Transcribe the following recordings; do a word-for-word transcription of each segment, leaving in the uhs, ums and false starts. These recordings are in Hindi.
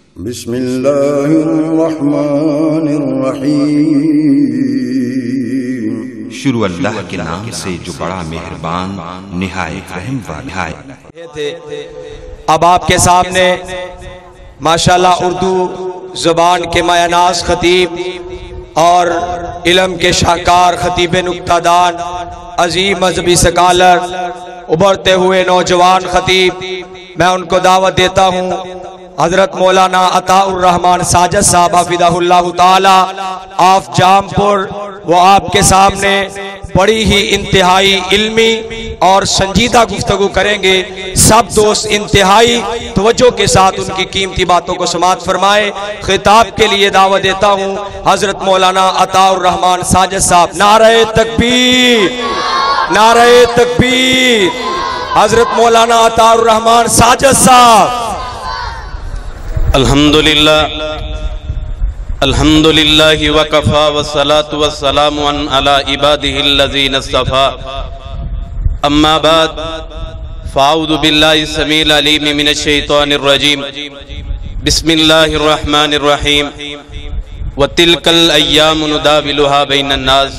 बिस्मिल्लाहिर्रहमानिर्रहीम। शुरू अल्लाह के नाम से जो बड़ा मेहरबान निहायत रहम वाला है। अब आपके सामने माशाल्लाह उर्दू ज़ुबान के मायानाज़ खतीब और इल्म के शाहकार खतीब नुक्तादान अजीम मजहबी सकालर उभरते हुए नौजवान खतीब, मैं उनको दावत देता हूँ हजरत मौलाना अता रहमान साजिद साहब हाफिज़हुल्लाह ताला ऑफ जामपुर। वो आपके सामने बड़ी ही इंतहाई इल्मी और संजीदा गुफ्तगू करेंगे। सब दोस्त इंतहाई तवज्जो के साथ उनकी कीमती बातों को समाअत फरमाए। खिताब के लिए दावत देता हूँ हजरत मौलाना अता रहमान साजिद साहब। नारे तकबीर, नारे तकबीर। हजरत मौलाना अता रहमान साजिद साहब। अल्हम्दुलिल्लाह अल्हम्दुलिल्लाहि वकफ़ा वस्सलातु वस्सलामु अला इबादिहिल्लज़ीना इस्तफ़ा अम्मा बाद फ़अऊज़ु बिल्लाहि समील अलीम मिनश शैतानिर रजीम बिस्मिल्लाहिर रहमानिर रहीम व तिलकल अय्यामु नुदाविलुहा बैनन नास।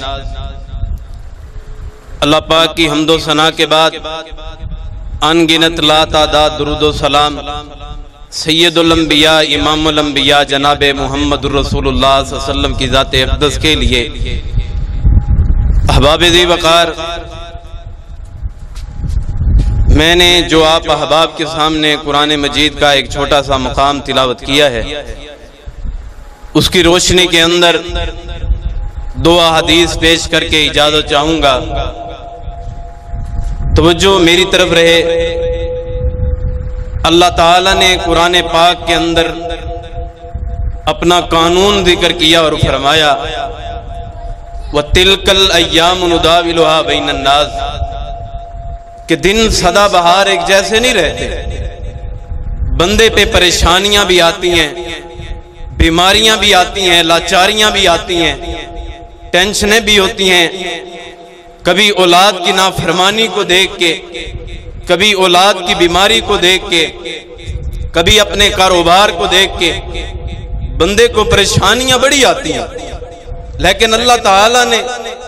अल्लाह पाक की हम्दो सना के बाद अनगिनत ला तादाद दुरूद व सलाम सैयदुल अंबिया इमामुल अंबिया जनाब मुहम्मदुर रसूलुल्लाह सल्लल्लाहु अलैहि वसल्लम की ज़ात अक़दस के लिए अहबाब ज़ी वक़ार, मैंने जो आप अहबाब के सामने कुरान मजीद का एक छोटा सा मुकाम तिलावत किया है, उसकी रोशनी के अंदर दो अहादीस पेश करके इजाज़त चाहूँगा। तवज्जो मेरी तरफ रहे। अल्लाह ताला ने कुरान पाक के अंदर अपना कानून जिक्र किया और फरमाया व तिलकल अय्याम नुदाविलुहा बैनन नास, कि दिन सदा बहार एक जैसे नहीं रहते। बंदे पे परेशानियां भी आती हैं, बीमारियां भी आती हैं, लाचारियां भी आती हैं, टेंशनें भी होती हैं। कभी औलाद की नाफरमानी को देख के, कभी औलाद की बीमारी को देख के, कभी अपने कारोबार को देख के बंदे को परेशानियां बड़ी आती हैं। लेकिन अल्लाह ताला ने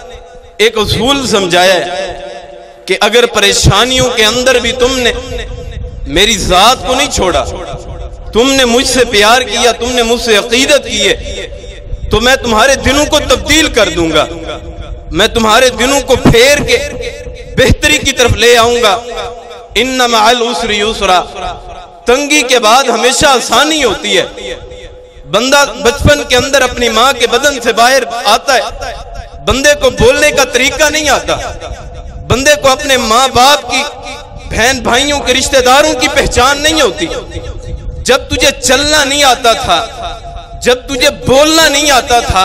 एक उसूल समझाया है कि अगर परेशानियों के अंदर भी तुमने मेरी जात को नहीं छोड़ा, तुमने मुझसे प्यार किया, तुमने मुझसे अकीदत की है, तो मैं तुम्हारे दिनों को तब्दील कर दूंगा, मैं तुम्हारे दिनों को फेर के बेहतरी की तरफ ले आऊंगा। इन्ना मअल उसरि युसरा, तंगी के बाद हमेशा आसानी होती है। बंदा बचपन के अंदर अपनी माँ के बदन से बाहर आता है, बंदे को बोलने का तरीका नहीं आता, बंदे को अपने माँ बाप की, बहन भाइयों के, रिश्तेदारों की पहचान नहीं होती। जब तुझे चलना नहीं आता था, जब तुझे बोलना नहीं आता था,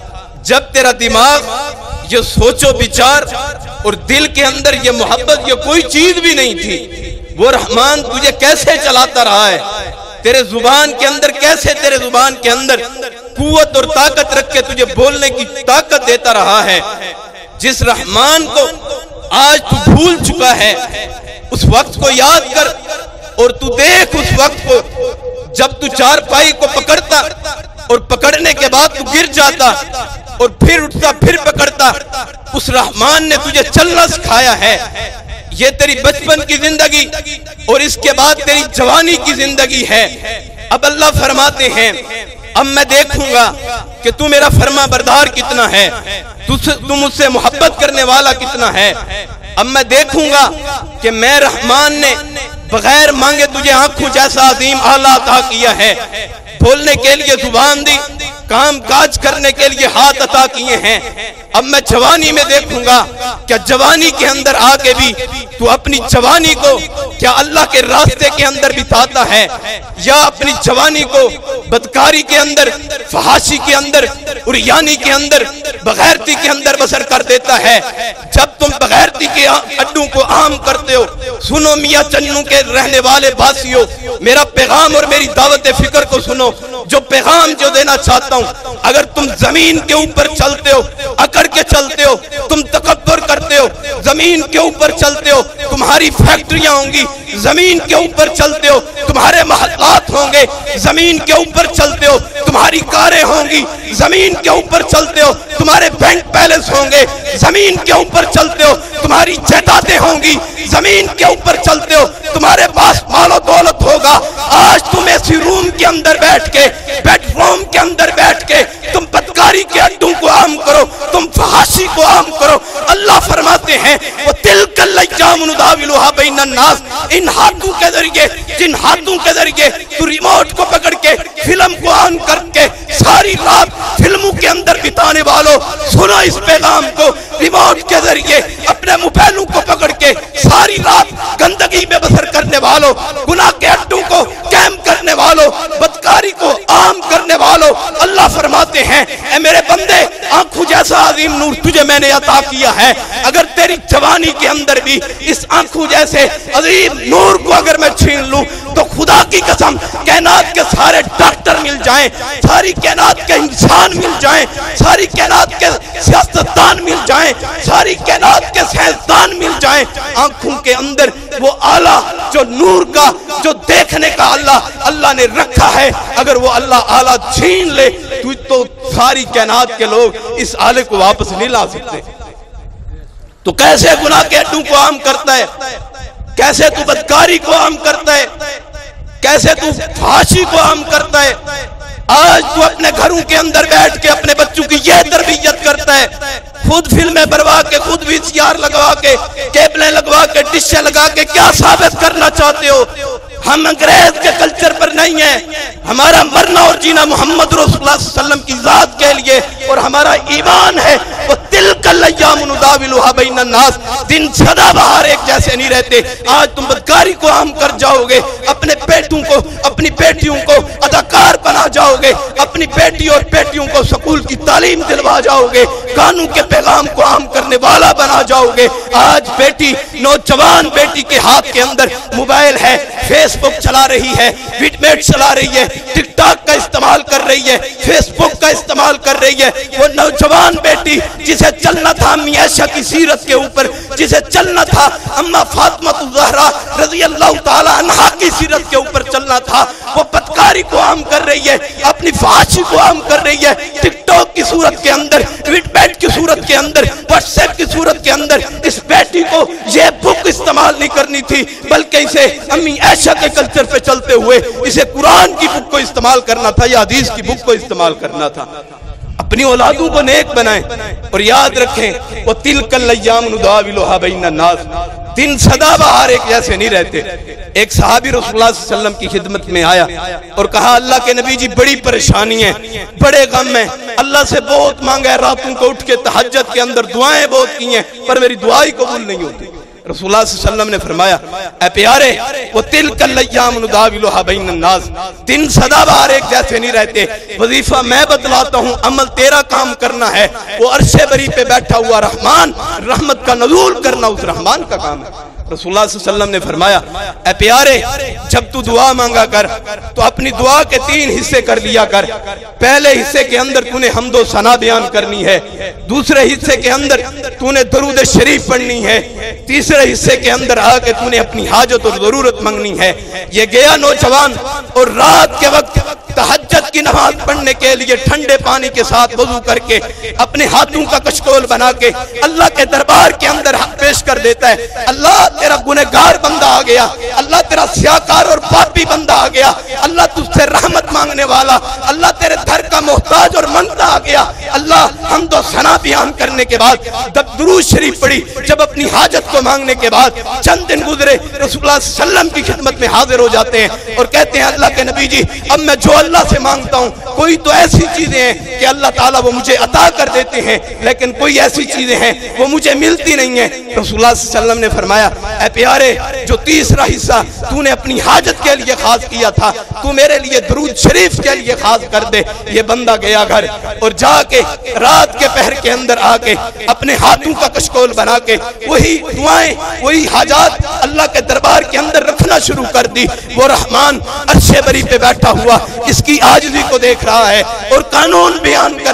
जब तेरा दिमाग ये सोचो विचार और दिल के अंदर ये मोहब्बत ये कोई चीज भी नहीं थी, वो रहमान तुझे कैसे चलाता रहा है, तेरे जुबान के अंदर कैसे, तेरे जुबान के अंदर कुव्वत और ताकत रख के तुझे बोलने की ताकत देता रहा है। जिस रहमान को आज तू भूल चुका है, उस वक्त को याद कर और तू देख उस वक्त को जब तू चारपाई को पकड़ता और पकड़ने के बाद तू गिर जाता और फिर उठता फिर पकड़ता। उस रहमान ने तुझे चलना सिखाया है। ये तेरी बचपन की जिंदगी और इसके बाद तेरी जवानी की जिंदगी है। अब अल्लाह फरमाते हैं अब मैं देखूंगा कि तू मेरा फरमा बरदार कितना है, तू तू मुझसे मोहब्बत करने वाला कितना है। अब मैं देखूंगा कि मैं रहमान ने बगैर मांगे तुझे आंखों जैसा अजीम आला अता किया है, बोलने के लिए जुबान दी, काम काज करने के लिए हाथ अता किए हैं। अब मैं जवानी में देखूंगा क्या जवानी के अंदर आके भी तू अपनी जवानी को क्या अल्लाह के रास्ते के अंदर बिताता है, या अपनी जवानी को बदकारी के अंदर, फहाशी के अंदर, उरियानी के अंदर, बगैरती के अंदर बसर कर देता है। जब तुम बगैरती के अड्डों को आम करते हो, सुनो मियाँ चन्नू के रहने वाले बासियों, मेरा पैगाम और मेरी दावत फिक्र को सुनो। जो पैगाम जो देना चाहता हूँ, अगर तुम जमीन के ऊपर चलते हो, अकड़ के चलते हो, तुम तकब्बुर करते हो, जमीन के ऊपर चलते हो, तुम्हारी फैक्ट्रियां होंगी, जमीन के ऊपर चलते हो, तुम्हारे महल्लात होंगे, होंगे, जमीन के ऊपर चलते हो, तुम्हारी कारें होंगी, जमीन के ऊपर चलते हो, तुम्हारे बैंक बैलेंस होंगे, जमीन के ऊपर चलते हो, तुम्हारी जायदादें होंगी, जमीन के ऊपर चलते हो, तुम्हारे पास मालो दौलत होगा। आज तुम ऐसी रूम के अंदर बैठ के, बेडरूम के अंदर बैठ के तुम बदकारी के अड्डों को आम करो, तुम फहाशी को आम करो। अल्लाह फरमाते हैं वो तिलकल अय्याम नुदाविलुहा बैनन नास, इन हाथों के जरिए, जिन हाथों के जरिए तू रिमोट को पकड़ के फिल्म को ऑन करके सारी रात फिल्मों के अंदर बिताने वालों, सुनो इस पैगाम को। रिमोट के जरिए अपने मोबाइलों को पकड़ के सारी रात गंदगी में बसर करने वालों, गुनाह के अड्डों को कैम करने वालों, बदकारी को आम करने वालों, अल्लाह फरमाते हैं ए मेरे बंदे, आंखों जैसा अजीम नूर तुझे मैंने अता किया है। अगर तेरी जवानी के अंदर भी इस आंखों जैसे अजीम नूर को अगर मैं छीन लूं तो खुदा की कसम कायनात के सारे डॉक्टर मिल जाएं, सारी कायनात के इंसान मिल जाएं, सारी कायनात के सियासतदान मिल जाएं, सारी कायनात के साइंसदान मिल जाएं, आंखों के अंदर वो आला जो नूर का, जो देखने का अल्लाह अल्लाह ने रखा है, अगर वो अल्लाह आला छीन ले तू तो सारी कायनात के लोग इस आले को वापस नहीं ला सकते। तो कैसे गुनाह के अड्डों को आम करता है, कैसे तू बदकारी को आम करता है, कैसे तू फांसी को आम करता है। आज तू अपने घरों के अंदर बैठ के अपने बच्चों की यह तरबियत करता है, खुद फिल्में बनवा के, खुद वीसीआर लगवा के, केबलें लगवा के, डिशें लगा के क्या साबित करना चाहते हो? हम अंग्रेज के कल्चर पर नहीं है, हमारा मरना और जीना मोहम्मद रसूलुल्लाह सल्लल्लाहु अलैहि वसल्लम की जात के लिए, और हमारा ईमान है वो तिलकल अय्याम नुदाविलुहा बैनन नास, दिन सदाबहार एक जैसे नहीं रहते। आज तुम बदकारी को आम कर जाओगे, अपने बेटों को, अपनी बेटियों को अदाकार बना जाओगे, अपनी बेटी और बेटियों को स्कूल की तालीम दिलवा जाओगे, कानून के पैगाम को आम करने वाला बना जाओगे। आज बेटी, नौजवान बेटी के हाथ के अंदर मोबाइल है, फेसबुक चला रही है, विडमेट चला रही है, टिकटॉक का इस्तेमाल कर रही है, फेसबुक का इस्तेमाल कर रही है। वो नौजवान बेटी जिसे चलना था अम्मी आयशा की सीरत के ऊपर, जिसे चलना था अम्मा फातिमा ज़हरा रज़ी अल्लाह ताला अन्हा की सीरत के ऊपर चलना था, वो बदकारी को आम कर रही है, अपनी फहाशी को आम कर रही है, टिकटॉक की सूरत के अंदर, विडमेट की सूरत के अंदर, व्हाट्सएप की सूरत के अंदर। इस बेटी को यह बुक इस्तेमाल नहीं करनी थी, बल्कि इसे अम्मी आयशा के कल्चर पे चलते हुए इसे कुरान की बुक को इस्तेमाल करना था या हदीस की बुक को इस्तेमाल करना था। अपनी औलादों को नेक बनाएं और याद रखें वो तिलकल अय्याम नुदाविलुहा बैनन नास, दिन सदाबहार एक जैसे नहीं रहते। एक सहाबी रसूलुल्लाह सल्लल्लाहु अलैहि वसल्लम की खिदमत में आया और कहा अल्लाह के नबी जी बड़ी परेशानी है, बड़े गम है, अल्लाह से बहुत मांगा है, रातों को उठ के तहज्जुद के अंदर दुआएं बहुत की हैं पर मेरी दुआ ही कबूल नहीं होती। रसूलुल्लाह सल्लल्लाहु अलैहि वसल्लम ने फरमाया ऐ प्यारे वो तिलकल अय्याम नुदाविलुहा बैनन नास, दिन सदाबहार एक जैसे नहीं रहते। वजीफा मैं बतलाता हूँ, अमल तेरा काम करना है। वो अर्शे बरी पे बैठा हुआ रहमान, रहमत का नज़ूल करना उस रहमान का काम है। रसूलुल्लाह सल्लल्लाहु अलैहि वसल्लम ने फरमाया ऐ प्यारे जब तू दुआ मांगा कर तो अपनी दुआ के तीन हिस्से कर लिया कर। पहले हिस्से के अंदर तूने हम्दो सना बयान करनी है, दूसरे हिस्से के अंदर तूने दरूद शरीफ पढ़नी है, तीसरे हिस्से के अंदर आके तूने अपनी हाजत और जरूरत मांगनी है। ये गया नौजवान और रात के वक्त तहज्जुद की नमाज पढ़ने के लिए ठंडे पानी के साथ वजू करके अपने हाथों का कशकोल बना के अल्लाह के दरबार के अंदर पेश कर देता है। अल्लाह तेरा गुनहगार बंदा आ गया, अल्लाह तेरा सियाकार और पापी बंदा आ गया, अल्लाह तुझसे रहमत मांगने वाला, अल्लाह तेरे दर का मोहताज और मंगता आ गया। अल्लाह हम्दो सना बयान करने के बाद जब दुरूद शरीफ पढ़ी, जब अपनी हाजत को मांगने के बाद चंद दिन गुजरे, रसूलुल्लाह सल्लल्लाहु अलैहि वसल्लम की खिदमत में हाजिर हो जाते हैं और कहते हैं अल्लाह के नबी जी अब मैं जो अल्लाह से मांगता हूँ कोई तो ऐसी चीजें हैं कि अल्लाह ताला वो मुझे अता कर देते हैं, लेकिन कोई ऐसी चीजें हैं वो मुझे मिलती नहीं है। रसूलुल्लाह सल्लल्लाहु अलैहि वसल्लम ने फरमाया ऐ प्यारे जो तीसरा हिस्सा तूने अपनी हाजत के लिए खास किया था, तू मेरे लिए दरूद शरीफ के लिए खास कर दे। ये बंदा गया घर और जाके रात के पहर के अंदर आके अपने हाथों का कशकोल बना के वही दुआएं, वही हाजात अल्लाह के दरबार के अंदर रखना शुरू कर दी। वो रहमान अर्शे बरी पे बैठा हुआ इसकी आजिज़ी को देख रहा है और कानून बयान कर रहा है।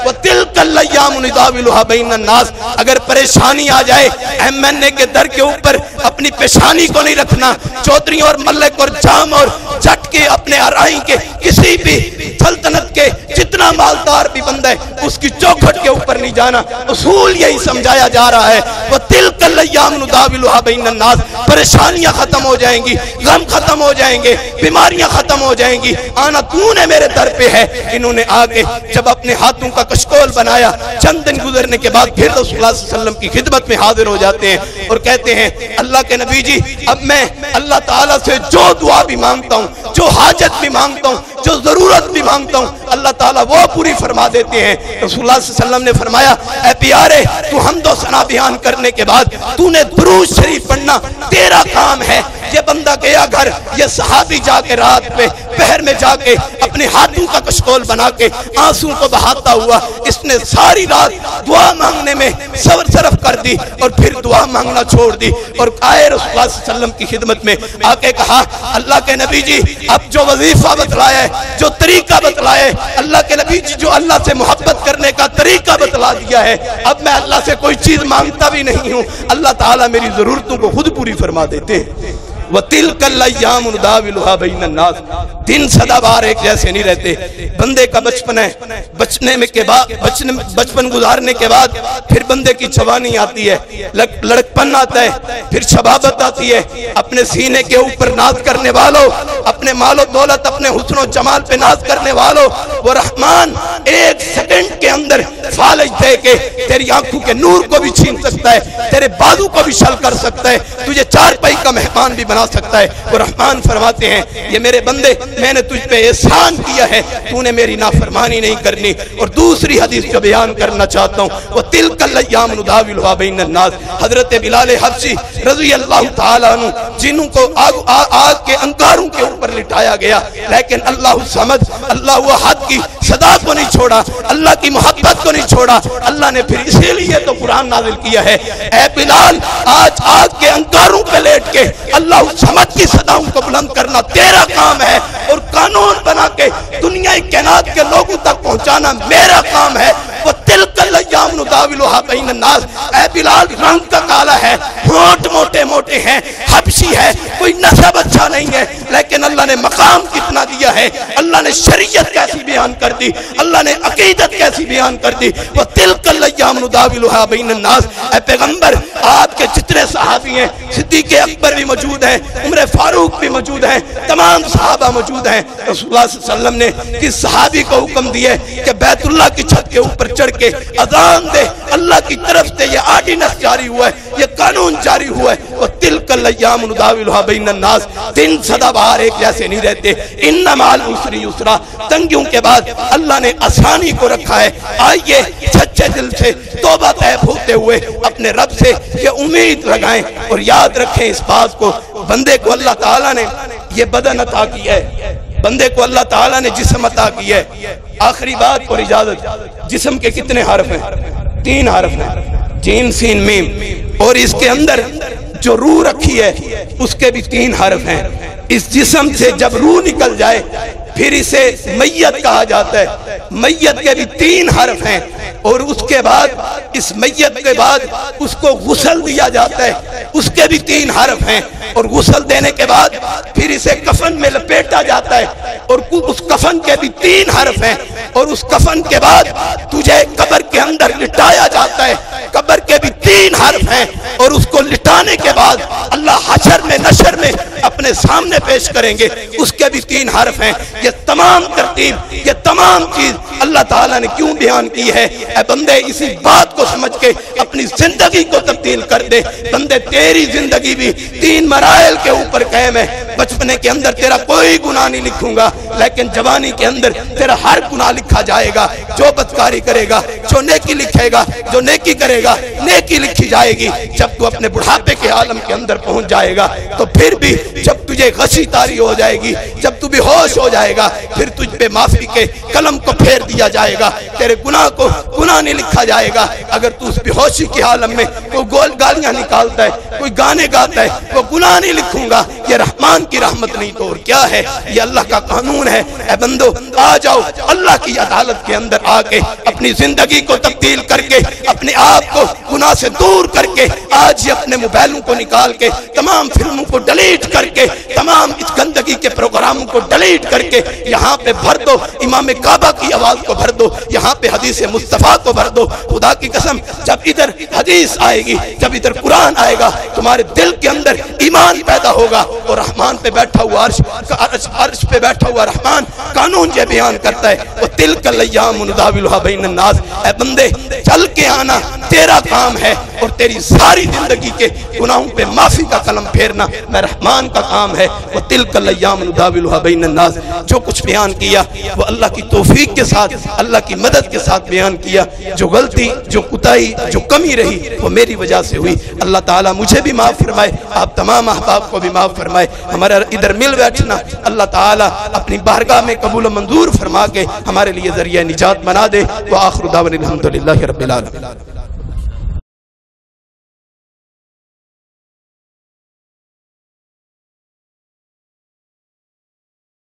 वो तिलकल अय्याम नुदाविलुहा बैनन नास। अगर परेशानी आ जाए, एम एन ए के दर के ऊपर अपनी पेशानी को नहीं रखना, चौधरी और मल्लिक और जाम और जट के अपने अराई के किसी भी सल्तनत के जितना मालदार भी बंदा है उसकी चौखट के ऊपर नहीं जाना। उसूल यही समझाया जा रहा है, वो तिलकल अय्याम नुदाविलुहा बैनन नास। परेशानियां खत्म हो जाएंगी, गम खत्म हो जाएंगे, बीमारियां खत्म हो जाएंगी। आना तूने मेरे दर पे है। इन्होंने आगे जब अपने हाथों का कशकोल बनाया, चंद दिन गुजरने के बाद फिर रसूलुल्लाह सल्लल्लाहु अलैहि वसल्लम की खिदमत में हाजिर हो जाते हैं और कहते हैं, अल्लाह के नबी जी, अब मैं अल्लाह ताला से जो दुआ भी मांगता हूँ, जो हाजत भी मांगता हूँ, जो जरूरत भी मांगता हूँ, अल्लाह ताला वो पूरी फरमा देते हैं। रसूलुल्लाह सल्लल्लाहु अलैहि वसल्लम ने फरमाया, ऐ प्यारे, तू हम्दो सना बयान करने के बाद तूने दुरूद शरीफ पढ़ना तेरा काम है। ये बंदा गया घर, ये सहाबी जाके रात में पहर में जाके अपने हाथों का कशकोल बना के आंसू को बहाता हुआ इसने सारी रात दुआ मांगने में सबर सरफ कर दी और फिर दुआ मांगना छोड़ दी और आए रसूलुल्लाह सल्लल्लाहु अलैहि वसल्लम की खिदमत में आके कहा, अल्लाह के नबी जी, अब जो वजीफा बतलाया है, जो तरीका बतलाया है, अल्लाह के नबी जी जो अल्लाह से मोहब्बत करने का तरीका बतला दिया है, अब मैं अल्लाह से कोई चीज मांगता भी नहीं हूँ। अल्लाह ताला मेरी जरूरतों को खुद पूरी फरमा देते हैं। व तिलकल अय्याम नुदाविलुहा बैनन नास। दिन सदाबहार एक जैसे नहीं रहते। बंदे का बचपन है, बचने में के बाद बचने बचपन गुजारने के बाद फिर बंदे की जवानी आती है, लड़कपन आता है, फिर शबाबत आती है। अपने सीने के ऊपर नाज करने वालों, अपने मालो दौलत, अपने हुस्न जमाल पे नाज करने वालों, वो रहमान एक सेकंड के अंदर फालिज दे के तेरी आंखों के नूर को भी छीन सकता है, तेरे बाजू को भी शल कर सकता है, तुझे चार पाई का मेहमान भी बना सकता है। वो रहमान फरमाते हैं, ये मेरे बंदे, मैंने तुझ पे एहसान किया है, तूने मेरी नाफरमानी नहीं करनी। और दूसरी हदीस जो बयान करना चाहता हूँ, वो तिलकल अय्याम नुदाविलुहा बैनन नास। हजरत बिलाल हबशी रज़ी अल्लाह ताला अन्हु, जिनको आग, आ, आग के अंगारों के ऊपर लिटाया गया, लेकिन अल्लाह समद, अल्लाह अहद की सदा को नहीं छोड़ा, अल्लाह की मोहब्बत को नहीं छोड़ा। अल्लाह ने फिर इसीलिए तो कुरान नाजिल किया है, ऐ बिलाल, आज आग के अंगारों पे लेट के अल्लाह समझ की सदाओं को बुलंद करना तेरा काम है और कानून बना के दुनिया कायनात के लोगों तक पहुंचाना मेरा काम है। वो तिलकल अय्याम नुदाविलुहा बैनन नास। ऐ बिलाल, रंग का काला है, होंठ मोटे मोटे हैं, हबशी है, कोई नसब अच्छा नहीं है, लेकिन अल्लाह ने मकाम कितना दिया है, अल्लाह ने शरीयत कैसी बयान कर दी, अल्लाह ने अकीदत कैसी बयान कर दी। वो तिलकल अय्याम नुदाविलुहा बैनन नास। ऐ पैगंबर, आपके जितने सहाबी हैं, सिद्दीक़ अकबर भी मौजूद हैं, उमर फारूक भी मौजूद हैं, तमाम सहाबा मौजूद हैं। रसूलुल्लाह सल्लल्लाहु अलैहि वसल्लम ने किस सहाबी को हुक्म दिया कि बैतुल्लाह की छत के ऊपर चढ़ के अजान दे, अल्लाह की तरफ से ये आर्डिनेंस जारी हुआ है, ये कानून जारी हुआ है। वो तिलकल अय्याम नुदाविलुहा बैनन नास। दिन सदाबहार एक जैसे नहीं रहते। इन्ना माल उसरी युसरा। तंगियों के बाद अल्लाह ने आसानी को रखा है। आइए सच्चे दिल से तौबा तैब होते हुए अपने रब से ये उम्मीद लगाएं और याद रखें इस बात को, बंदे को अल्लाह ताला ने ये बदन अता किया है, बंदे को अल्लाह ताला ने जिस्म अता किया है। आखिरी बात और इजाजत, जिस्म के कितने हर्फ हैं? तीन हर्फ हैं, जीम सीन मीम। और इसके अंदर जो रूह रखी है उसके भी तीन हर्फ हैं। इस जिस्म से जब रूह निकल जाए फिर इसे मैयत कहा जाता है। मैयत के भी तीन हर्फ हैं और उसके बाद इस मैयत के बाद उसको गुस्ल दिया जाता है, उसके भी तीन हर्फ हैं। और गुस्ल देने के बाद फिर इसे कफन में लपेटा जाता है और उस कफन के भी तीन हर्फ हैं। और उस कफन के बाद तुझे कब्र के अंदर लिटाया जाता है, कब्र के भी तीन हर्फ हैं। और उसको लिटाने के बाद अल्लाह हशर में नशर में अपने सामने पेश करेंगे, उसके भी तीन हर्फ हैं। ये तमाम तरतीब, ये तमाम चीज अल्लाह ताला ने क्यों बयान की है? ऐ बंदे, इसी बात को समझ के अपनी जिंदगी को तब्दील कर दे। बंदे, तेरी जिंदगी भी तीन मराइल के ऊपर कायम है। बचपने के अंदर तेरा कोई गुनाह नहीं लिखूंगा, लेकिन जवानी के अंदर तेरा हर गुनाह लिखा जाएगा। जो बदकारी करेगा, जो नेकी लिखेगा, जो नेकी करेगा, नेकी लिखी जाएगी। जब तू अपने बुढ़ापे के आलम के अंदर पहुंच जाएगा तो फिर भी जब तुझे गशी तारी हो जाएगी, जब तू बेहोश हो जाएगा, फिर तुझ पे माफी के कलम को फेर दिया जाएगा। तेरे गुनाह को गुनाह नहीं लिखा जाएगा। अगर तू उस बेहोशी की हालत में कोई गोल गालियां निकालता है, कोई गाने गाता है, वो गुनाह नहीं लिखूंगा। ये रहमान की रहमत नहीं तो और क्या है, ये अल्लाह का कानून है। ए बंदो आ जाओ अल्लाह की अदालत के अंदर आके अपनी जिंदगी को तब्दील करके, अपने आप को गुनाह से दूर करके, आज ही अपने मोबाइलों को निकाल के, तमाम फिल्मों को डिलीट करके, तमाम इस गंदगी के प्रोग्रामों को डिलीट करके यहाँ पे भर दो, इमाम काबा की आवाज को भर दो, यहाँ पे हदीस मुस्तफा को भर दो। खुदा की कसम जब इधर हदीस आएगी, जब इधर कुरान आएगा, तुम्हारे दिल के अंदर ईमान पैदा होगा। और रहमान पे बैठा हुआ अर्श, अर्श, अर्श पे बैठा हुआ रहमान कानून ये बयान करता है, वो तिलकल अय्याम नुदाविलुहा बैनन नास। ऐ बंदे चल के आना तेरा काम है, और तेरी सारी जिंदगी के गुनाहों पे माफी का कलम फेरना मैं रहमान का काम है। वो तिलकल अय्याम नुदाविलुहा बैनन नास। जो कुछ बयान किया वो अल्लाह की तौफीक के साथ, अल्लाह की मदद के साथ बयान किया। जो गलती, जो कुताई, जो कमी रही वो मेरी वजह से हुई। अल्लाह ताला मुझे भी माफ फरमाए, आप तमाम अहबाब को भी माफ फरमाए। हमारा इधर मिल बैठना अल्लाह ताला अपनी बारगाह में कबूल मंजूर फरमा के हमारे लिए जरिया निजात बना दे। व आखिर दावना अल्हम्दुलिल्लाहि रब्बिल आलमीन।